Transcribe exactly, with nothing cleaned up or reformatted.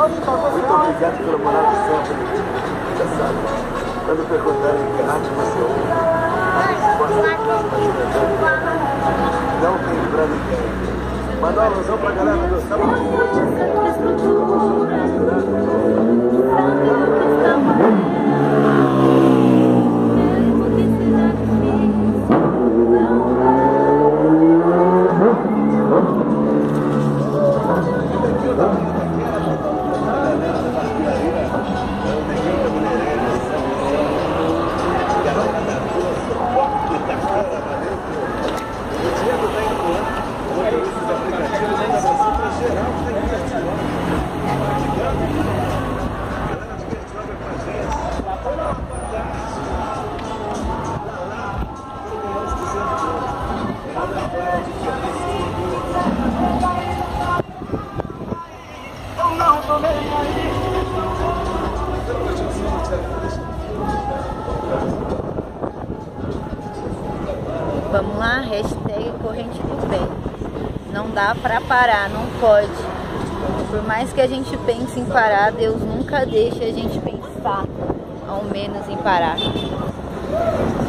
Muito obrigado pela moral de sempre. Já sabe, quando perguntarem que arte você ouve, não tem pra ninguém. Mandar uma alusão pra galera do sábado. Vamos lá, hashtag corrente do bem. Não dá pra parar, não pode. Por mais que a gente pense em parar, Deus nunca deixa a gente pensar, ao menos em parar.